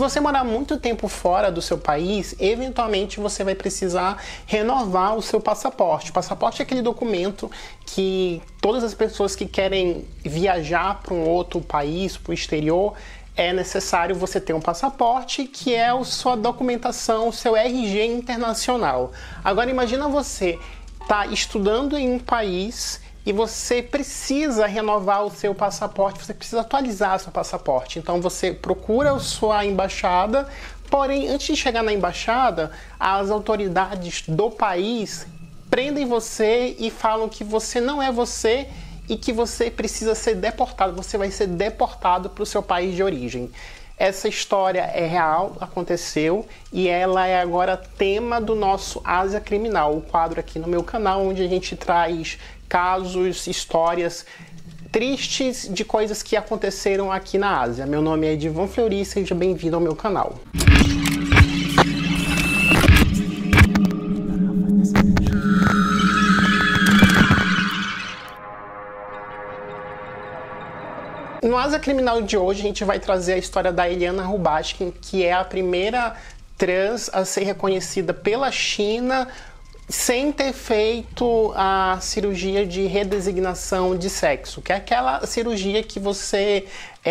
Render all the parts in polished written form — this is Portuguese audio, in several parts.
você morar muito tempo fora do seu país, eventualmente você vai precisar renovar o seu passaporte. O passaporte é aquele documento que todas as pessoas que querem viajar para um outro país, para o exterior, é necessário você ter um passaporte, que é a sua documentação, o seu RG internacional. Agora imagina você estar estudando em um país e você precisa renovar o seu passaporte, você precisa atualizar o seu passaporte. Então você procura a sua embaixada, porém antes de chegar na embaixada, as autoridades do país prendem você e falam que você não é você e que você precisa ser deportado, você vai ser deportado para o seu país de origem. Essa história é real, aconteceu, e ela é agora tema do nosso Ásia Criminal, o quadro aqui no meu canal, onde a gente traz casos, histórias tristes de coisas que aconteceram aqui na Ásia. Meu nome é Edivan Fleury, seja bem-vindo ao meu canal. No Ásia Criminal de hoje, a gente vai trazer a história da Eliana Rubashkin, que é a primeira trans a ser reconhecida pela China sem ter feito a cirurgia de redesignação de sexo, que é aquela cirurgia que você,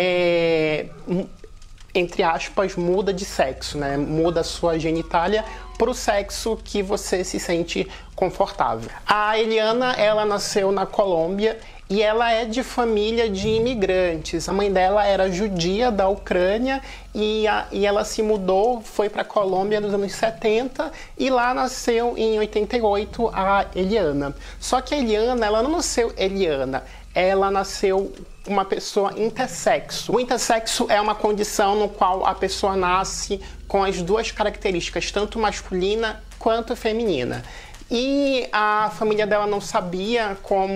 entre aspas, muda de sexo, né? Muda a sua genitália para o sexo que você se sente confortável. A Eliana, ela nasceu na Colômbia e ela é de família de imigrantes. A mãe dela era judia da Ucrânia e ela se mudou, foi para a Colômbia nos anos 70 e lá nasceu em 88 a Eliana. Só que a Eliana, ela não nasceu Eliana, ela nasceu uma pessoa intersexo. O intersexo é uma condição no qual a pessoa nasce com as duas características, tanto masculina quanto feminina. E a família dela não sabia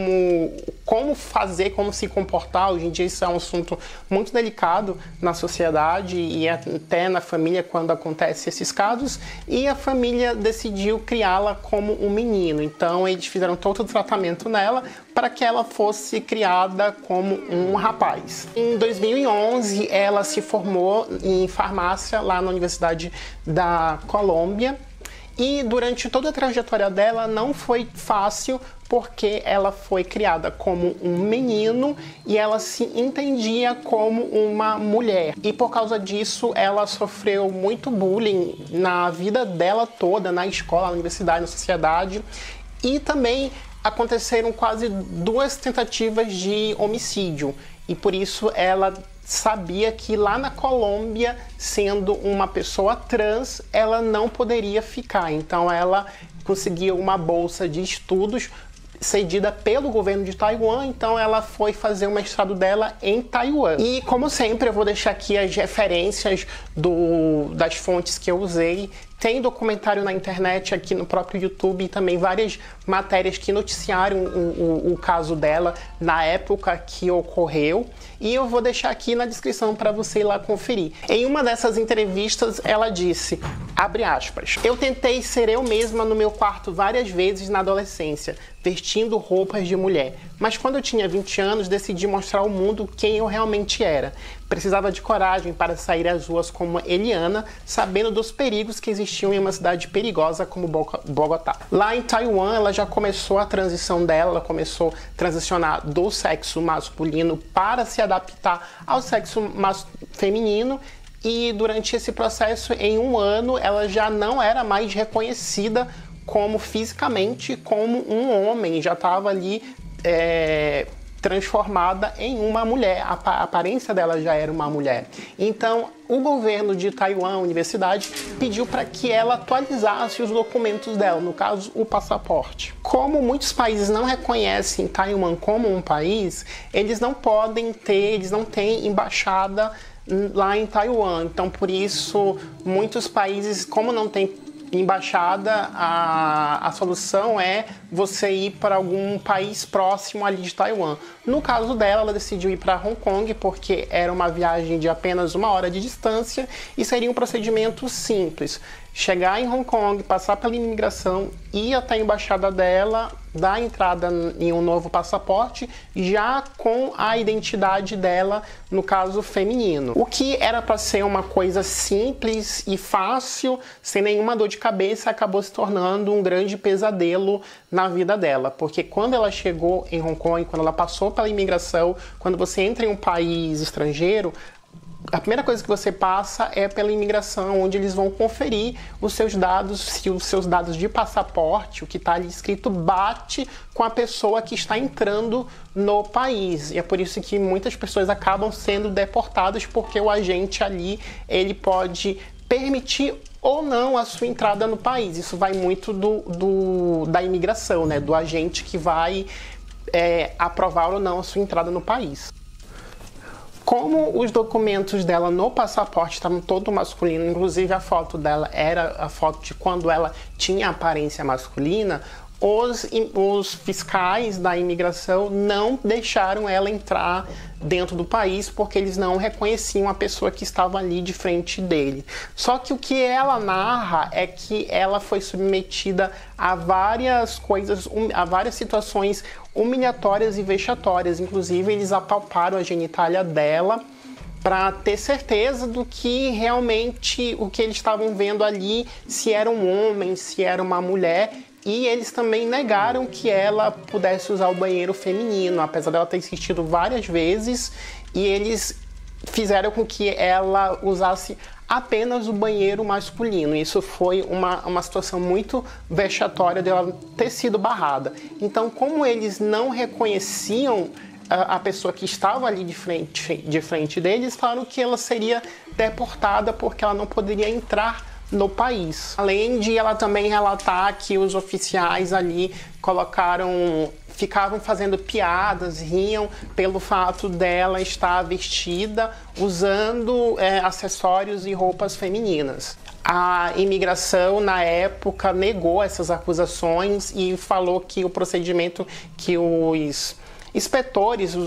como fazer, como se comportar. Hoje em dia isso é um assunto muito delicado na sociedade e até na família quando acontecem esses casos. E a família decidiu criá-la como um menino. Então eles fizeram todo o tratamento nela para que ela fosse criada como um rapaz. Em 2011 ela se formou em farmácia lá na Universidade da Colômbia. E durante toda a trajetória dela não foi fácil, porque ela foi criada como um menino e ela se entendia como uma mulher. E por causa disso ela sofreu muito bullying na vida dela toda, na escola, na universidade, na sociedade. E também aconteceram quase 2 tentativas de homicídio. E por isso ela sabia que lá na Colômbia, sendo uma pessoa trans, ela não poderia ficar. Então ela conseguiu uma bolsa de estudos cedida pelo governo de Taiwan, então ela foi fazer o mestrado dela em Taiwan. E como sempre eu vou deixar aqui as referências das fontes que eu usei. Tem documentário na internet, aqui no próprio YouTube, e também várias matérias que noticiaram o caso dela na época que ocorreu. E eu vou deixar aqui na descrição para você ir lá conferir. Em uma dessas entrevistas, ela disse, abre aspas, eu tentei ser eu mesma no meu quarto várias vezes na adolescência, vestindo roupas de mulher. Mas quando eu tinha 20 anos, decidi mostrar ao mundo quem eu realmente era. Precisava de coragem para sair às ruas como Eliana, sabendo dos perigos que existiam em uma cidade perigosa como Bogotá. Lá em Taiwan, ela já começou a transição dela, ela começou a transicionar do sexo masculino para se adaptar ao sexo feminino. E durante esse processo, em 1 ano, ela já não era mais reconhecida como fisicamente como um homem, já estava ali transformada em uma mulher, a aparência dela já era uma mulher. Então, o governo de Taiwan, a universidade, pediu para que ela atualizasse os documentos dela, no caso, o passaporte. Como muitos países não reconhecem Taiwan como um país, eles não têm embaixada lá em Taiwan. Então, por isso, muitos países, como não tem embaixada, a solução é você ir para algum país próximo ali de Taiwan. No caso dela, ela decidiu ir para Hong Kong porque era uma viagem de apenas 1 hora de distância e seria um procedimento simples. chegar em Hong Kong, passar pela imigração, ir até a embaixada dela, dar entrada em um novo passaporte, já com a identidade dela, no caso feminino. O que era para ser uma coisa simples e fácil, sem nenhuma dor de cabeça, acabou se tornando um grande pesadelo na vida dela, porque quando ela chegou em Hong Kong, quando ela passou pela imigração, quando você entra em um país estrangeiro, a primeira coisa que você passa é pela imigração, onde eles vão conferir os seus dados, se os seus dados de passaporte, o que está ali escrito, bate com a pessoa que está entrando no país. E é por isso que muitas pessoas acabam sendo deportadas, porque o agente ali, ele pode permitir ou não a sua entrada no país. Isso vai muito da imigração, né? Do agente que vai aprovar ou não a sua entrada no país. Como os documentos dela no passaporte estavam todo masculino, inclusive a foto dela era a foto de quando ela tinha aparência masculina, os fiscais da imigração não deixaram ela entrar dentro do país porque eles não reconheciam a pessoa que estava ali de frente dele. Só que o que ela narra é que ela foi submetida a várias coisas, a várias situações humilhatórias e vexatórias. Inclusive, eles apalparam a genitália dela para ter certeza do que realmente o que eles estavam vendo ali, se era um homem, se era uma mulher. E eles também negaram que ela pudesse usar o banheiro feminino, apesar dela ter insistido várias vezes, e eles fizeram com que ela usasse apenas o banheiro masculino. Isso foi uma situação muito vexatória dela ter sido barrada. Então, como eles não reconheciam a pessoa que estava ali de frente deles, falaram que ela seria deportada porque ela não poderia entrar no país. Além de ela também relatar que os oficiais ali ficavam fazendo piadas, riam pelo fato dela estar vestida usando acessórios e roupas femininas. A imigração, na época, negou essas acusações e falou que o procedimento que os inspetores,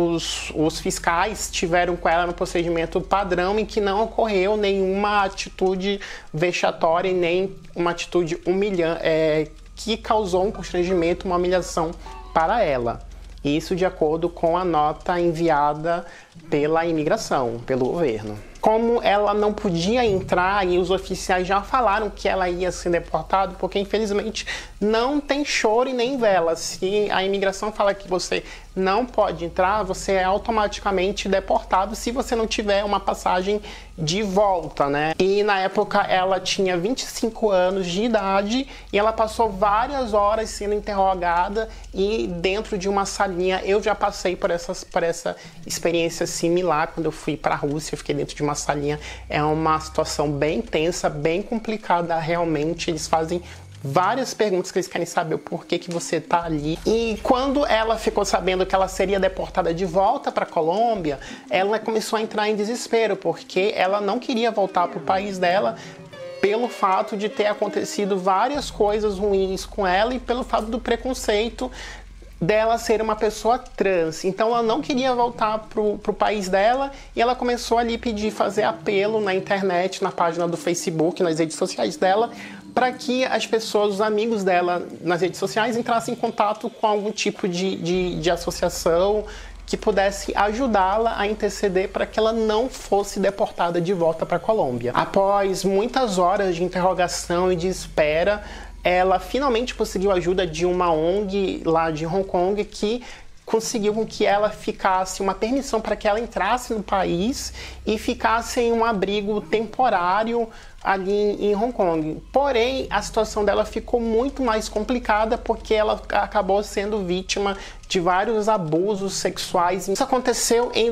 os fiscais tiveram com ela no procedimento padrão em que não ocorreu nenhuma atitude vexatória e nem uma atitude humilhante que causou um constrangimento, uma humilhação para ela. Isso de acordo com a nota enviada pela imigração, pelo governo. Como ela não podia entrar e os oficiais já falaram que ela ia ser deportada, porque infelizmente não tem choro e nem vela. Se a imigração fala que você não pode entrar, você é automaticamente deportado se você não tiver uma passagem de volta, né? E na época ela tinha 25 anos de idade e ela passou várias horas sendo interrogada e dentro de uma salinha. Eu já passei por essa experiência similar quando eu fui para a Rússia. Eu fiquei dentro de uma salinha. É uma situação bem tensa, bem complicada realmente. Eles fazem várias perguntas que eles querem saber o porquê que você tá ali. E quando ela ficou sabendo que ela seria deportada de volta para a Colômbia, ela começou a entrar em desespero, porque ela não queria voltar para o país dela pelo fato de ter acontecido várias coisas ruins com ela e pelo fato do preconceito dela ser uma pessoa trans. Então ela não queria voltar pro país dela e ela começou ali fazer apelo na internet, na página do Facebook, nas redes sociais dela, para que as pessoas, os amigos dela nas redes sociais entrassem em contato com algum tipo de associação que pudesse ajudá-la a interceder para que ela não fosse deportada de volta para a Colômbia. Após muitas horas de interrogação e de espera, ela finalmente conseguiu a ajuda de uma ONG lá de Hong Kong que conseguiu com que ela ficasse uma permissão para que ela entrasse no país e ficasse em um abrigo temporário ali em Hong Kong. Porém, a situação dela ficou muito mais complicada porque ela acabou sendo vítima de vários abusos sexuais. Isso aconteceu em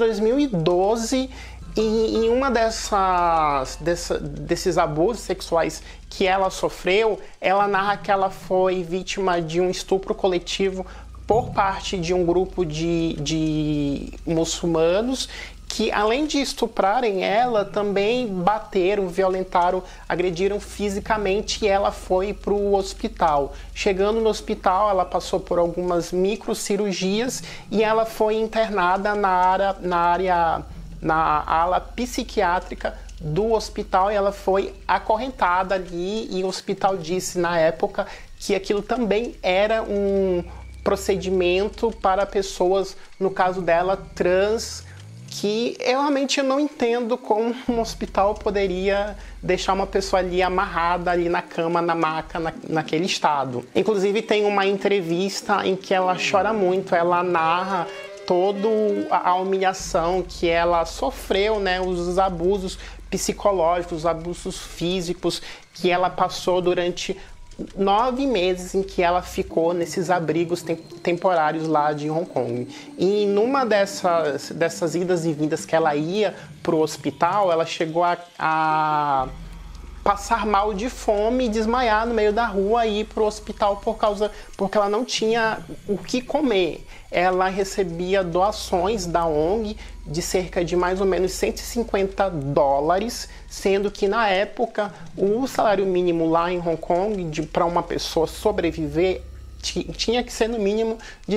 2012 e em uma desses abusos sexuais que ela sofreu, ela narra que ela foi vítima de um estupro coletivo por parte de um grupo de muçulmanos que, além de estuprarem ela, também bateram, violentaram, agrediram fisicamente e ela foi para o hospital. Chegando no hospital, ela passou por algumas microcirurgias e ela foi internada na ala psiquiátrica do hospital e ela foi acorrentada ali, e o hospital disse na época que aquilo também era um procedimento para pessoas, no caso dela, trans, que eu realmente não entendo como um hospital poderia deixar uma pessoa ali amarrada ali na cama, na maca, naquele estado. Inclusive tem uma entrevista em que ela chora muito, ela narra toda a humilhação que ela sofreu, né, os abusos psicológicos, os abusos físicos que ela passou durante 9 meses em que ela ficou nesses abrigos temporários lá de Hong Kong. E numa dessas idas e vindas que ela ia para o hospital, ela chegou a passar mal de fome e desmaiar no meio da rua e ir para o hospital porque ela não tinha o que comer. Ela recebia doações da ONG de cerca de mais ou menos $150, sendo que na época o salário mínimo lá em Hong Kong para uma pessoa sobreviver tinha que ser no mínimo de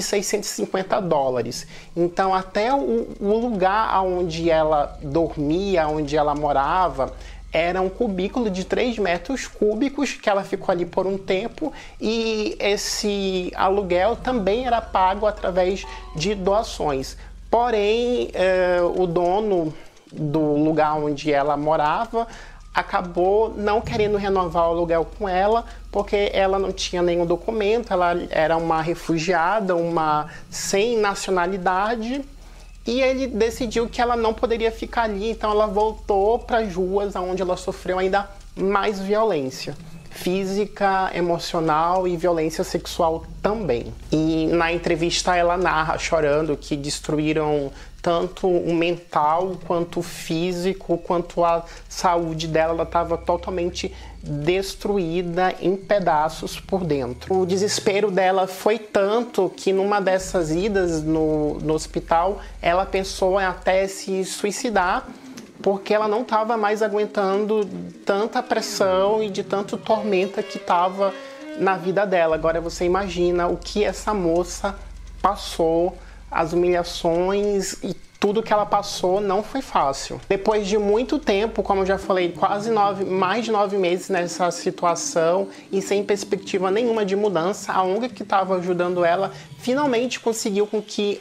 $650. Então até o lugar onde ela dormia, onde ela morava, era um cubículo de 3 metros cúbicos que ela ficou ali por um tempo, e esse aluguel também era pago através de doações. Porém, o dono do lugar onde ela morava acabou não querendo renovar o aluguel com ela, porque ela não tinha nenhum documento, ela era uma refugiada, uma sem nacionalidade, e ele decidiu que ela não poderia ficar ali, então ela voltou para as ruas, onde ela sofreu ainda mais violência física, emocional e violência sexual também. E na entrevista ela narra, chorando, que destruíram tanto o mental, quanto o físico, quanto a saúde dela. Ela estava totalmente destruída em pedaços por dentro. O desespero dela foi tanto que numa dessas idas no hospital, ela pensou em até se suicidar, porque ela não estava mais aguentando tanta pressão e de tanto tormenta que estava na vida dela. Agora você imagina o que essa moça passou, as humilhações e tudo que ela passou não foi fácil. Depois de muito tempo, como eu já falei, mais de 9 meses nessa situação e sem perspectiva nenhuma de mudança, a ONG que estava ajudando ela finalmente conseguiu com que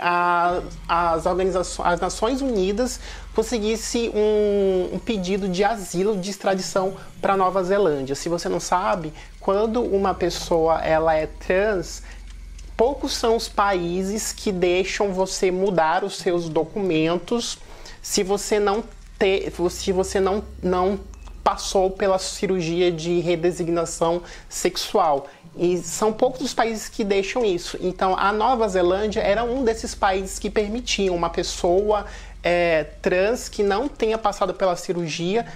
as Nações Unidas conseguisse um pedido de asilo, de extradição para Nova Zelândia. Se você não sabe, quando uma pessoa ela é trans, poucos são os países que deixam você mudar os seus documentos se você não passou pela cirurgia de redesignação sexual. E são poucos os países que deixam isso. Então, a Nova Zelândia era um desses países que permitiam uma pessoa trans que não tenha passado pela cirurgia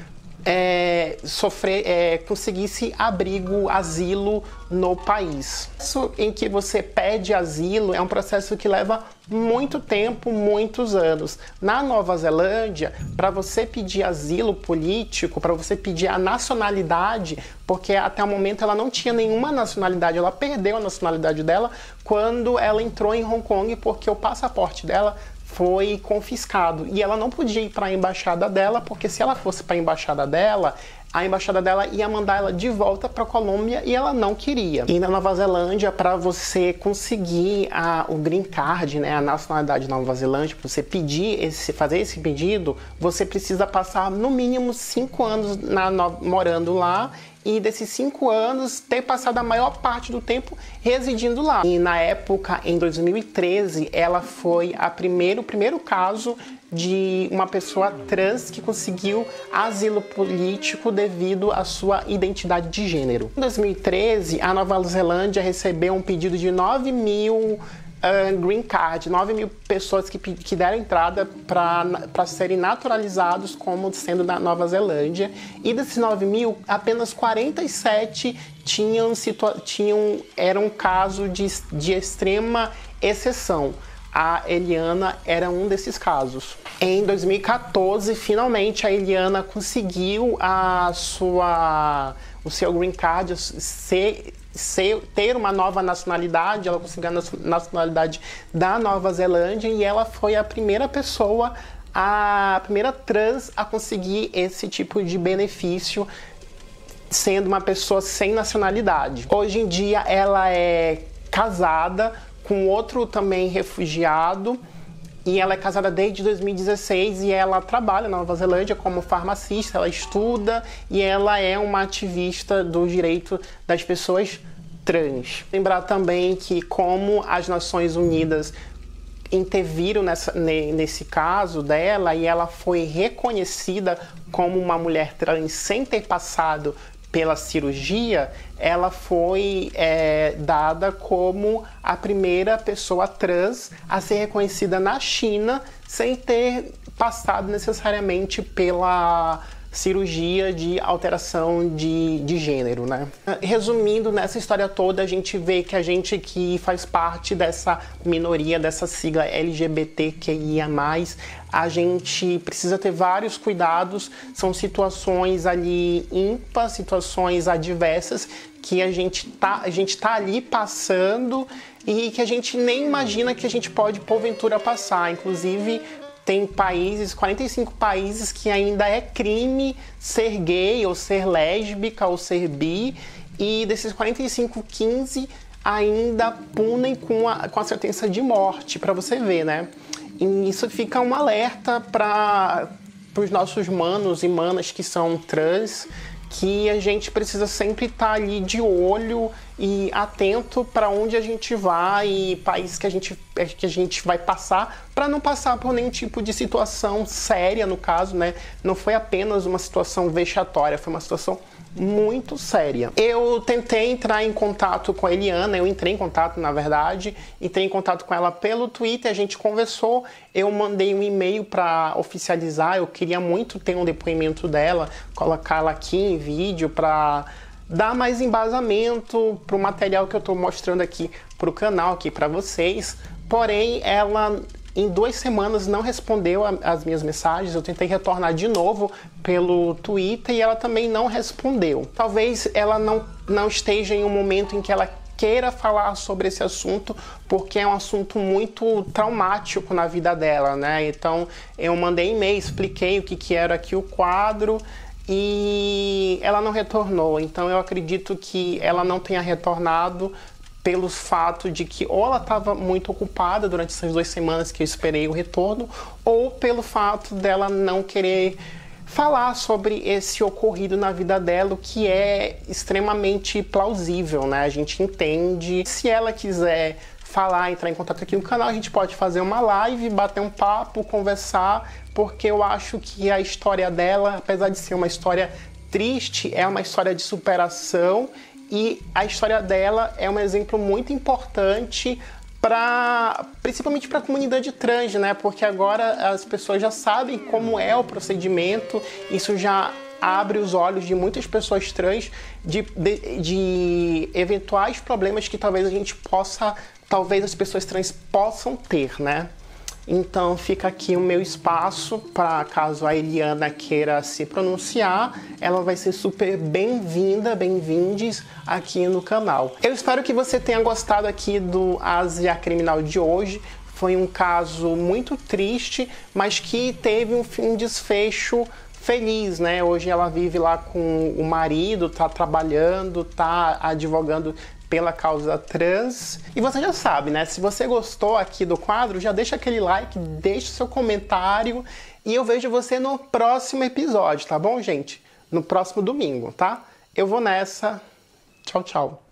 conseguisse abrigo, asilo no país. Isso em que você pede asilo é um processo que leva muito tempo, muitos anos. Na Nova Zelândia, para você pedir asilo político, para você pedir a nacionalidade, porque até o momento ela não tinha nenhuma nacionalidade, ela perdeu a nacionalidade dela quando ela entrou em Hong Kong, porque o passaporte dela foi confiscado e ela não podia ir para a embaixada dela, porque se ela fosse para a embaixada dela ia mandar ela de volta para a Colômbia e ela não queria. E na Nova Zelândia, para você conseguir o green card, né, a nacionalidade da Nova Zelândia, para você fazer esse pedido, você precisa passar no mínimo 5 anos morando lá, e desses 5 anos ter passado a maior parte do tempo residindo lá. E na época, em 2013, ela foi o primeiro caso de uma pessoa trans que conseguiu asilo político devido à sua identidade de gênero. Em 2013, a Nova Zelândia recebeu um pedido de 9 mil green card, 9 mil pessoas que deram entrada para serem naturalizados como sendo da Nova Zelândia, e desses 9 mil, apenas 47 era um caso de extrema exceção. A Eliana era um desses casos. Em 2014, finalmente a Eliana conseguiu o seu green card, ter uma nova nacionalidade. Ela conseguiu a nacionalidade da Nova Zelândia e ela foi a primeira pessoa a primeira trans a conseguir esse tipo de benefício, sendo uma pessoa sem nacionalidade. Hoje em dia ela é casada com outro também refugiado, e ela é casada desde 2016 e ela trabalha na Nova Zelândia como farmacista, ela estuda e ela é uma ativista do direito das pessoas trans. Lembrar também que como as Nações Unidas interviram nesse caso dela e ela foi reconhecida como uma mulher trans sem ter passado pela cirurgia, ela foi dada como a primeira pessoa trans a ser reconhecida na China sem ter passado necessariamente pela cirurgia de alteração de gênero, né? Resumindo, nessa história toda, a gente vê que a gente que faz parte dessa minoria, dessa sigla LGBTQIA+, a gente precisa ter vários cuidados, são situações ali ímpares, situações adversas que a gente tá ali passando e que a gente nem imagina que a gente pode porventura passar. Inclusive, tem países, 45 países, que ainda é crime ser gay, ou ser lésbica, ou ser bi, e desses 45, 15 ainda punem com a sentença de morte, para você ver, né? E isso fica um alerta para os nossos manos e manas que são trans, que a gente precisa sempre estar ali de olho e atento para onde a gente vai e país que a gente vai passar, para não passar por nenhum tipo de situação séria, no caso, né? Não foi apenas uma situação vexatória, foi uma situação muito séria. Eu tentei entrar em contato com a Eliana, eu entrei em contato, na verdade, entrei em contato com ela pelo Twitter, a gente conversou, eu mandei um e-mail para oficializar, eu queria muito ter um depoimento dela, colocá-la aqui em vídeo para dar mais embasamento para o material que eu estou mostrando aqui para o canal, aqui para vocês. Porém, ela em 2 semanas não respondeu as minhas mensagens, eu tentei retornar de novo pelo Twitter e ela também não respondeu. Talvez ela não esteja em um momento em que ela queira falar sobre esse assunto, porque é um assunto muito traumático na vida dela, né? Então eu mandei e-mail, expliquei o que era aqui o quadro e ela não retornou. Então eu acredito que ela não tenha retornado pelo fato de que ou ela estava muito ocupada durante essas 2 semanas que eu esperei o retorno, ou pelo fato dela não querer falar sobre esse ocorrido na vida dela, o que é extremamente plausível, né? A gente entende. Se ela quiser falar, entrar em contato aqui no canal, a gente pode fazer uma live, bater um papo, conversar, porque eu acho que a história dela, apesar de ser uma história triste, é uma história de superação. E a história dela é um exemplo muito importante principalmente para a comunidade trans, né? Porque agora as pessoas já sabem como é o procedimento, isso já abre os olhos de muitas pessoas trans de eventuais problemas que talvez as pessoas trans possam ter, né? Então fica aqui o meu espaço para caso a Eliana queira se pronunciar, ela vai ser super bem-vinda, bem-vindes aqui no canal. Eu espero que você tenha gostado aqui do Ásia Criminal de hoje. Foi um caso muito triste, mas que teve um desfecho feliz, né? Hoje ela vive lá com o marido, tá trabalhando, tá advogando pela causa trans. E você já sabe, né? Se você gostou aqui do quadro, já deixa aquele like, deixa o seu comentário e eu vejo você no próximo episódio, tá bom, gente? No próximo domingo, tá? Eu vou nessa. Tchau, tchau.